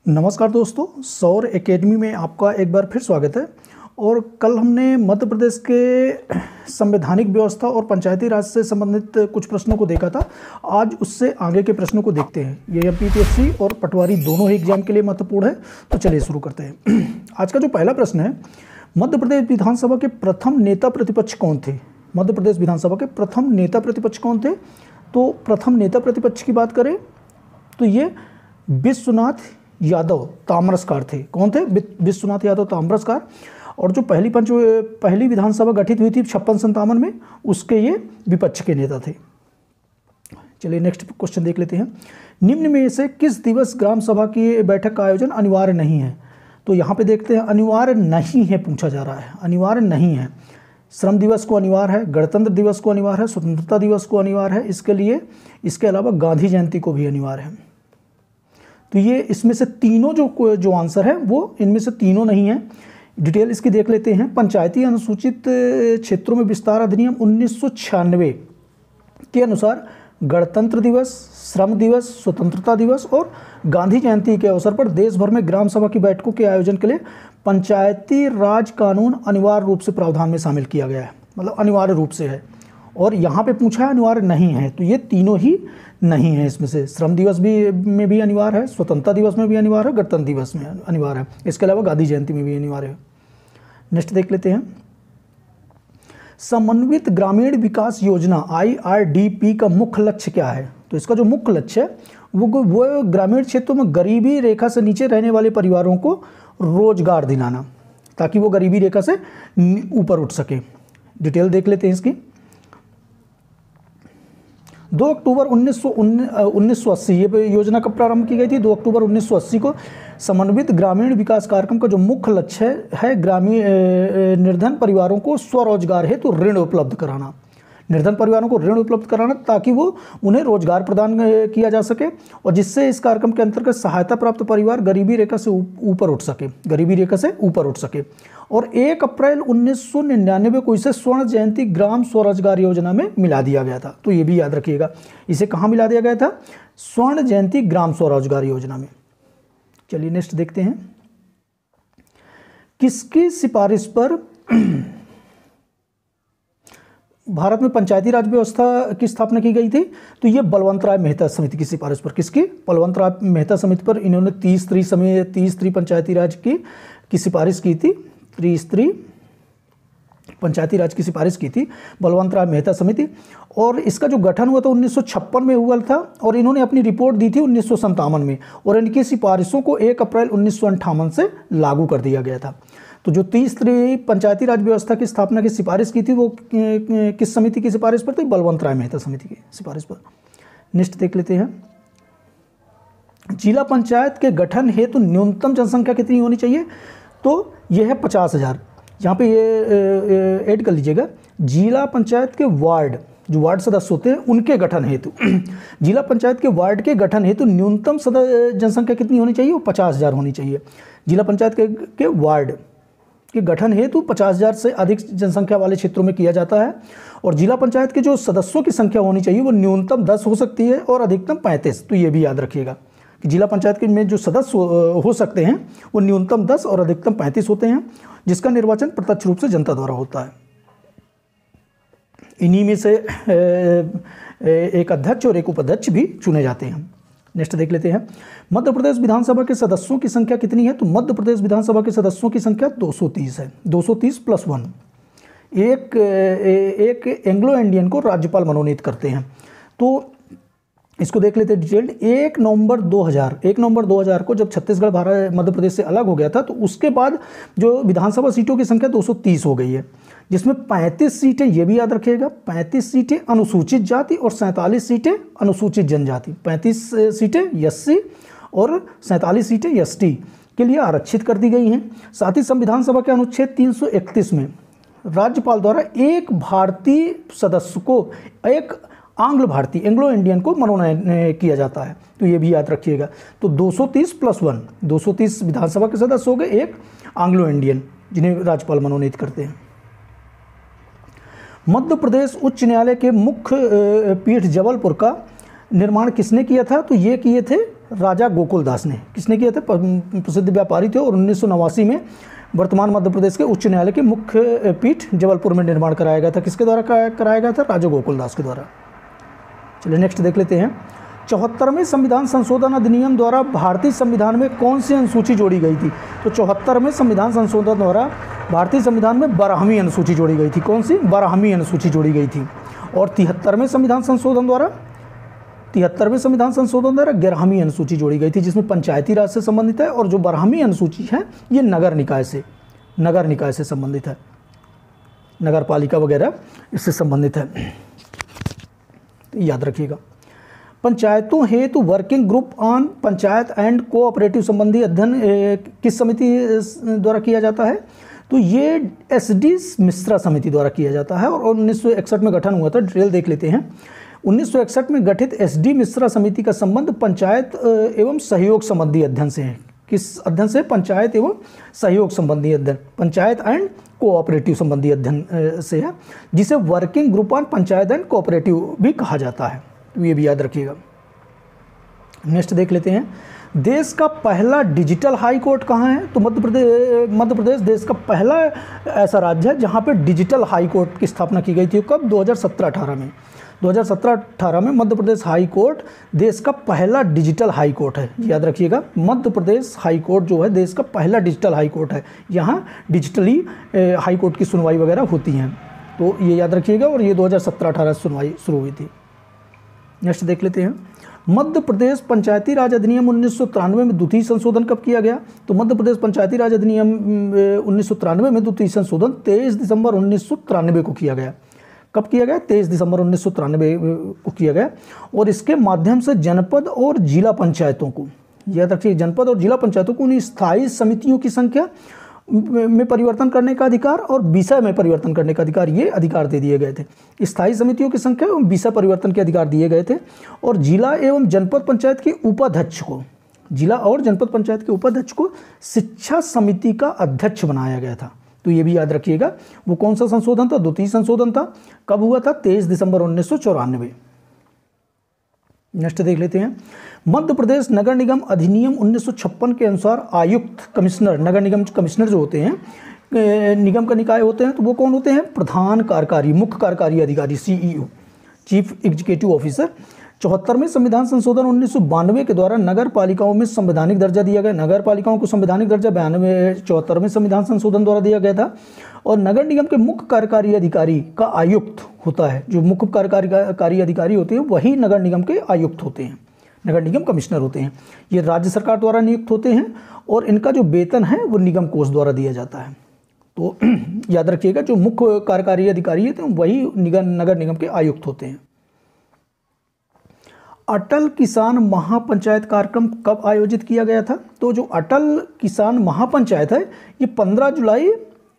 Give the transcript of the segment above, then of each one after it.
नमस्कार दोस्तों, सौर एकेडमी में आपका एक बार फिर स्वागत है। और कल हमने मध्य प्रदेश के संवैधानिक व्यवस्था और पंचायती राज से संबंधित कुछ प्रश्नों को देखा था। आज उससे आगे के प्रश्नों को देखते हैं। ये एमपीपीएससी और पटवारी दोनों ही एग्जाम के लिए महत्वपूर्ण है, तो चलिए शुरू करते हैं। आज का जो पहला प्रश्न है, मध्य प्रदेश विधानसभा के प्रथम नेता प्रतिपक्ष कौन थे? मध्य प्रदेश विधानसभा के प्रथम नेता प्रतिपक्ष कौन थे? तो प्रथम नेता प्रतिपक्ष की बात करें तो ये विश्वनाथ यादव ताम्रस्कार थे। कौन थे? विश्वनाथ यादव ताम्रस्कार। और जो पहली विधानसभा गठित हुई थी 56-57 में, उसके ये विपक्ष के नेता थे। चलिए नेक्स्ट क्वेश्चन देख लेते हैं। निम्न में से किस दिवस ग्राम सभा की बैठक का आयोजन अनिवार्य नहीं है? तो यहाँ पे देखते हैं, अनिवार्य नहीं है पूछा जा रहा है। अनिवार्य नहीं है। श्रम दिवस को अनिवार्य है, गणतंत्र दिवस को अनिवार्य है, स्वतंत्रता दिवस को अनिवार्य है। इसके अलावा गांधी जयंती को भी अनिवार्य है। तो ये इसमें से तीनों जो आंसर है वो इनमें से तीनों नहीं है। डिटेल इसकी देख लेते हैं। पंचायती अनुसूचित क्षेत्रों में विस्तार अधिनियम 1996 के अनुसार गणतंत्र दिवस, श्रम दिवस, स्वतंत्रता दिवस और गांधी जयंती के अवसर पर देश भर में ग्राम सभा की बैठकों के आयोजन के लिए पंचायती राज कानून अनिवार्य रूप से प्रावधान में शामिल किया गया है। मतलब अनिवार्य रूप से है। और यहाँ पे पूछा है अनिवार्य नहीं है, तो ये तीनों ही नहीं है। इसमें से श्रम दिवस में भी अनिवार्य है, स्वतंत्रता दिवस में भी अनिवार्य है, गणतंत्र दिवस में अनिवार्य है। इसके अलावा गांधी जयंती में भी अनिवार्य है। नेक्स्ट देख लेते हैं। समन्वित ग्रामीण विकास योजना IRDP का मुख्य लक्ष्य क्या है? तो इसका जो मुख्य लक्ष्य है वो ग्रामीण क्षेत्रों में गरीबी रेखा से नीचे रहने वाले परिवारों को रोजगार दिलाना, ताकि वो गरीबी रेखा से ऊपर उठ सके। डिटेल देख लेते हैं इसकी। 2 अक्टूबर 1980 ये योजना कब प्रारंभ की गई थी? 2 अक्टूबर 1980 को। समन्वित ग्रामीण विकास कार्यक्रम का जो मुख्य लक्ष्य है ग्रामीण निर्धन परिवारों को स्वरोजगार हेतु ऋण उपलब्ध कराना। निर्धन परिवारों को ऋण उपलब्ध कराना ताकि वो उन्हें रोजगार प्रदान किया जा सके, और जिससे इस कार्यक्रम के अंतर्गत सहायता प्राप्त परिवार गरीबी रेखा से ऊपर उठ सके। और 1 अप्रैल 1999 को इसे स्वर्ण जयंती ग्राम स्वरोजगार योजना में मिला दिया गया था। तो ये भी याद रखिएगा, इसे कहाँ मिला दिया गया था? स्वर्ण जयंती ग्राम स्वरोजगार योजना में। चलिए नेक्स्ट देखते हैं। किसकी सिफारिश पर भारत में पंचायती राज व्यवस्था की स्थापना की गई थी? तो ये बलवंत राय मेहता समिति की सिफारिश पर। किसकी? बलवंत राय मेहता समिति पर इन्होंने 30 पंचायती राज की सिफारिश की थी। 30 पंचायती राज की सिफारिश की थी बलवंत राय मेहता समिति। और इसका जो गठन हुआ था 1956 में हुआ था, और इन्होंने अपनी रिपोर्ट दी थी 1957 में, और इनकी सिफारिशों को 1 अप्रैल 1958 से लागू कर दिया गया था। तो जो 30 पंचायती राज व्यवस्था की स्थापना की सिफारिश की थी वो किस समिति की सिफारिश पर थी? बलवंत राय मेहता समिति की सिफारिश पर। नेक्स्ट देख लेते हैं। जिला पंचायत के गठन हेतु न्यूनतम जनसंख्या कितनी होनी चाहिए? तो यह है 50,000। यहाँ पे ये ऐड कर लीजिएगा। जिला पंचायत के जो वार्ड सदस्य होते हैं उनके गठन हेतु जिला पंचायत के वार्ड के गठन हेतु न्यूनतम जनसंख्या कितनी होनी चाहिए? वो 50,000 होनी चाहिए। जिला पंचायत के वार्ड के गठन हेतु 50,000 से अधिक जनसंख्या वाले क्षेत्रों में किया जाता है। और जिला पंचायत के जो सदस्यों की संख्या होनी चाहिए वो न्यूनतम 10 हो सकती है और अधिकतम 35। तो ये भी याद रखिएगा कि जिला पंचायत के में जो सदस्य हो सकते हैं वो न्यूनतम 10 और अधिकतम 35 होते हैं, जिसका निर्वाचन प्रत्यक्ष रूप से जनता द्वारा होता है। इन्हीं में से एक अध्यक्ष और एक उपाध्यक्ष भी चुने जाते हैं। नेक्स्ट देख लेते हैं। मध्य प्रदेश विधानसभा के सदस्यों की संख्या कितनी है? तो मध्य प्रदेश विधानसभा के सदस्यों की संख्या 230 है। 230 + 1। एक एंग्लो इंडियन को राज्यपाल मनोनीत करते हैं। तो इसको देख लेते हैं डिटेल्ड। 1 नवंबर 2000 को जब छत्तीसगढ़ भारत मध्य प्रदेश से अलग हो गया था, तो उसके बाद जो विधानसभा सीटों की संख्या 230 हो गई है, जिसमें 35 सीटें, ये भी याद रखिएगा, 35 सीटें अनुसूचित जाति और 47 सीटें अनुसूचित जनजाति। 35 सीटें SC और 47 सीटें ST के लिए आरक्षित कर दी गई हैं। साथ ही संविधान सभा के अनुच्छेद 331 में राज्यपाल द्वारा एक भारतीय सदस्य को एक एंग्लो इंडियन को मनोनयन किया जाता है। तो ये भी याद रखिएगा। तो 230 + 1, 230 विधानसभा के सदस्य हो गए, एक एंग्लो इंडियन जिन्हें राज्यपाल मनोनीत करते हैं। मध्य प्रदेश उच्च न्यायालय के मुख्य पीठ जबलपुर का निर्माण किसने किया था? तो ये किए थे राजा गोकुलदास ने। किसने किए थे? प्रसिद्ध व्यापारी थे और 1989 में वर्तमान मध्य प्रदेश के उच्च न्यायालय के मुख्य पीठ जबलपुर में निर्माण कराया गया था। किसके द्वारा कराया गया था? राजा गोकुलदास के द्वारा। चलिए नेक्स्ट देख लेते हैं। 74वें संविधान संशोधन अधिनियम द्वारा भारतीय संविधान में कौन सी अनुसूची जोड़ी गई थी? तो 74वें संविधान संशोधन द्वारा भारतीय संविधान में 12वीं अनुसूची जोड़ी गई थी। कौन सी? 12वीं अनुसूची जोड़ी गई थी। और 73वें संविधान संशोधन द्वारा 11वीं अनुसूची जोड़ी गई थी, जिसमें पंचायती राज से संबंधित है। और जो 12वीं अनुसूची है ये नगर निकाय से संबंधित है, नगर पालिका वगैरह इससे संबंधित है, तो याद रखिएगा। पंचायतों हेतु working group on panchayat and cooperative संबंधी अध्ययन किस समिति द्वारा किया जाता है? तो ये SD मिश्रा समिति द्वारा किया जाता है और 1961 में गठन हुआ था। डिटेल देख लेते हैं। 1961 में गठित SD मिश्रा समिति का संबंध पंचायत एवं सहयोग संबंधी अध्ययन से है। किस अध्ययन से? पंचायत एवं सहयोग संबंधी अध्ययन, पंचायत एंड कोऑपरेटिव संबंधी अध्ययन से है, जिसे working group on panchayat and cooperative भी कहा जाता है। तो ये भी याद रखिएगा। नेक्स्ट देख लेते हैं। देश का पहला डिजिटल हाई कोर्ट कहाँ है? तो मध्य प्रदेश देश का पहला ऐसा राज्य है जहाँ पे डिजिटल हाई कोर्ट की स्थापना की गई थी। कब? 2017-18 में। 2017-18 में मध्य प्रदेश हाई कोर्ट देश का पहला डिजिटल हाई कोर्ट है। याद रखिएगा, मध्य प्रदेश हाई कोर्ट जो है देश का पहला डिजिटल हाई कोर्ट है। यहाँ डिजिटली हाई कोर्ट की सुनवाई वगैरह होती हैं, तो ये याद रखिएगा। और ये 2017-18 से सुनवाई शुरू हुई थी। नेक्स्ट देख लेते हैं। मध्य प्रदेश पंचायती राज अधिनियम 1993 में द्वितीय संशोधन कब किया गया? तो मध्य प्रदेश पंचायती राज अधिनियम 1993 में द्वितीय संशोधन 23 दिसंबर 1993 को किया गया। कब किया गया? 23 दिसंबर 1993 को किया गया। और इसके माध्यम से जनपद और जिला पंचायतों को, याद रखिए, जनपद और जिला पंचायतों को उन स्थायी समितियों की संख्या में परिवर्तन करने का अधिकार और विषय में परिवर्तन करने का अधिकार, ये अधिकार दे दिए गए थे। स्थायी समितियों की संख्या एवं विषय परिवर्तन के अधिकार दिए गए थे। और जिला एवं जनपद पंचायत के उपाध्यक्ष को, जिला और जनपद पंचायत के उपाध्यक्ष को शिक्षा समिति का अध्यक्ष बनाया गया था। तो ये भी याद रखिएगा। वो कौन सा संशोधन था? द्वितीय संशोधन था। कब हुआ था? 23 दिसंबर 1994। नेक्स्ट देख लेते हैं। मध्य प्रदेश नगर निगम अधिनियम 1956 के अनुसार आयुक्त, कमिश्नर, नगर निगम कमिश्नर जो होते हैं, निगम का निकाय होते हैं, तो वो कौन होते हैं? प्रधान कार्यकारी, मुख्य कार्यकारी अधिकारी, CEO, चीफ एग्जीक्यूटिव ऑफिसर। 74वें संविधान संशोधन 1992 के द्वारा नगर पालिकाओं में संवैधानिक दर्जा दिया गया। नगर पालिकाओं को संवैधानिक दर्जा 74वें संविधान संशोधन द्वारा दिया गया था। और नगर निगम के मुख्य कार्यकारी अधिकारी का आयुक्त होता है, जो मुख्य कार्यकारी अधिकारी होते हैं वही नगर निगम के आयुक्त होते हैं, नगर निगम कमिश्नर होते हैं। ये राज्य सरकार द्वारा नियुक्त होते हैं और इनका जो वेतन है वो निगम कोष द्वारा दिया जाता है। तो याद रखिएगा, जो मुख्य कार्यकारी अधिकारी है तो वही नगर निगम के आयुक्त होते हैं। अटल किसान महापंचायत कार्यक्रम कब आयोजित किया गया था? तो जो अटल किसान महापंचायत है ये 15 जुलाई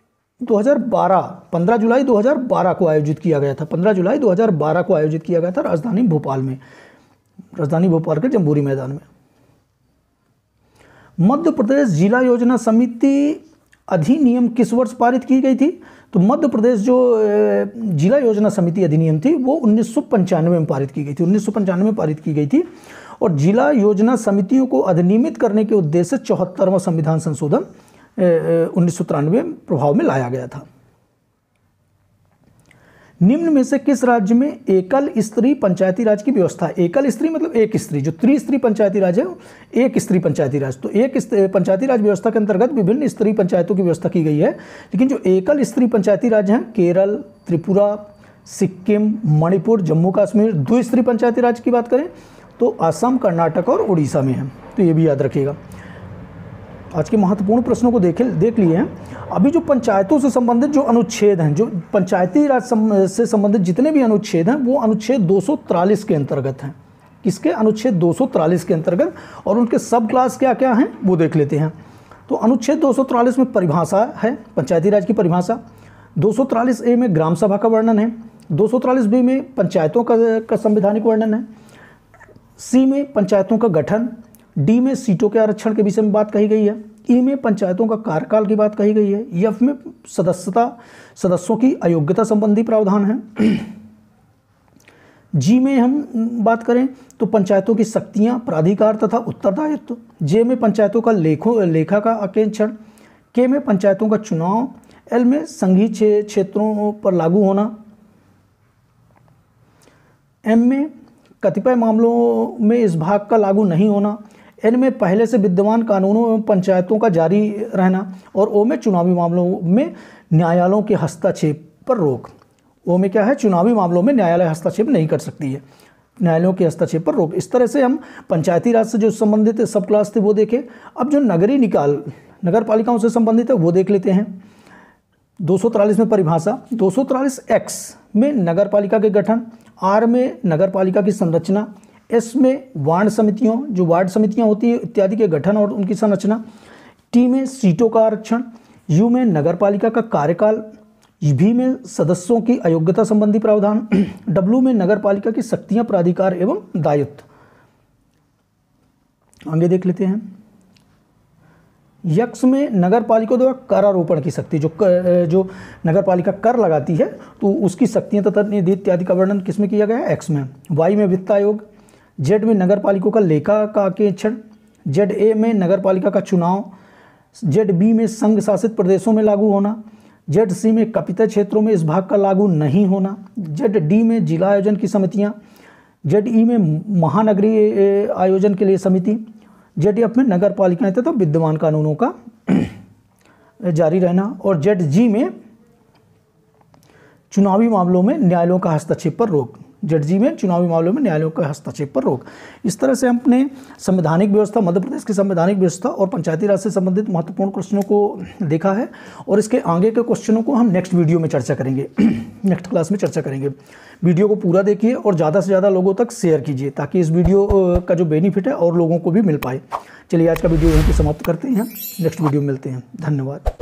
2012 को आयोजित किया गया था। 15 जुलाई 2012 को आयोजित किया गया था राजधानी भोपाल में, राजधानी भोपाल के जम्बूरी मैदान में। मध्य प्रदेश जिला योजना समिति अधिनियम किस वर्ष पारित की गई थी? तो मध्य प्रदेश जो जिला योजना समिति अधिनियम थी वो 1995 में पारित की गई थी, 1995 में पारित की गई थी। और जिला योजना समितियों को अधिनियमित करने के उद्देश्य से 74वां संविधान संशोधन 1993 प्रभाव में लाया गया था। निम्न में से किस राज्य में एकल स्त्री पंचायती राज की व्यवस्था है? एकल स्त्री मतलब एक स्त्री, जो त्रिस्त्री पंचायती राज है एक स्त्री पंचायती राज। तो एक पंचायती राज व्यवस्था के अंतर्गत विभिन्न स्त्री पंचायतों की व्यवस्था की गई है। लेकिन जो एकल स्त्री पंचायती राज हैं केरल, त्रिपुरा, सिक्किम, मणिपुर, जम्मू कश्मीर। द्विस्त्री पंचायती राज की बात करें तो असम, कर्नाटक और उड़ीसा में है। तो ये भी याद रखिएगा। आज के महत्वपूर्ण प्रश्नों को देख लिए हैं। अभी जो पंचायतों से संबंधित जो अनुच्छेद हैं, जो पंचायती राज से संबंधित जितने भी अनुच्छेद हैं वो अनुच्छेद 243 के अंतर्गत हैं। किसके? अनुच्छेद 243 के अंतर्गत। और उनके सब क्लास क्या क्या हैं वो देख लेते हैं। तो अनुच्छेद 243 में परिभाषा है, पंचायती राज की परिभाषा। 243A में ग्राम सभा का वर्णन है। 243B में पंचायतों का संवैधानिक वर्णन है। C में पंचायतों का गठन। D में सीटों के आरक्षण के विषय में बात कही गई है। E में पंचायतों का कार्यकाल की बात कही गई है। F में सदस्यों की अयोग्यता संबंधी प्रावधान है। जी में हम बात करें तो पंचायतों की शक्तियाँ, प्राधिकार तथा उत्तरदायित्व। जे में पंचायतों का लेखा का आकेक्षण। के में पंचायतों का चुनाव। एल में संघीय क्षेत्रों पर लागू होना। एम में कतिपय मामलों में इस भाग का लागू नहीं होना। एन में पहले से विद्यमान कानूनों एवं पंचायतों का जारी रहना। और ओ में चुनावी मामलों में न्यायालयों के हस्तक्षेप पर रोक। ओ में क्या है, चुनावी मामलों में न्यायालय हस्तक्षेप नहीं कर सकती है, न्यायालयों के हस्तक्षेप पर रोक। इस तरह से हम पंचायती राज से जो संबंधित सब क्लास थे वो देखे। अब जो नगरीय निकाय नगर पालिकाओं से संबंधित है वो देख लेते हैं। 243 में परिभाषा। 243X में नगर पालिका के गठन। R में नगर पालिका की संरचना। S में वार्ड समितियों, जो वार्ड समितियां होती हैं इत्यादि के गठन और उनकी संरचना। T में सीटों का आरक्षण। U में नगर पालिका का कार्यकाल। V में सदस्यों की अयोग्यता संबंधी प्रावधान। W में नगर पालिका की शक्तियां, प्राधिकार एवं दायित्व। आगे देख लेते हैं। यक्स में नगर पालिका द्वारा कर आरोपण की शक्ति, जो नगर पालिका कर लगाती है तो उसकी शक्तियां तथा निधि इत्यादि का वर्णन किसमें किया गया है, एक्स में। वाई में वित्त आयोग। जेड में नगर पालिकाओं का लेखा का आकेक्षण। जेड ए में नगर पालिका का चुनाव। जेड बी में संघ शासित प्रदेशों में लागू होना। जेड सी में कपितय क्षेत्रों में इस भाग का लागू नहीं होना। जेड डी में जिला आयोजन की समितियां। जेड ई में महानगरीय आयोजन के लिए समिति। जेड एफ में नगर पालिकाएं तथा विद्यमान कानूनों का जारी रहना। और जेड जी में चुनावी मामलों में न्यायालयों का हस्तक्षेप पर रोक। जेड जी में चुनावी मामलों में न्यायालयों का हस्तक्षेप पर रोक। इस तरह से हमने संवैधानिक व्यवस्था, मध्य प्रदेश की संवैधानिक व्यवस्था और पंचायती राज से संबंधित महत्वपूर्ण क्वेश्चनों को देखा है। और इसके आगे के क्वेश्चनों को हम नेक्स्ट वीडियो में चर्चा करेंगे नेक्स्ट क्लास में चर्चा करेंगे। वीडियो को पूरा देखिए और ज़्यादा से ज़्यादा लोगों तक शेयर कीजिए ताकि इस वीडियो का जो बेनिफिट है और लोगों को भी मिल पाए। चलिए आज का वीडियो यहीं पर समाप्त करते हैं, नेक्स्ट वीडियो में मिलते हैं। धन्यवाद।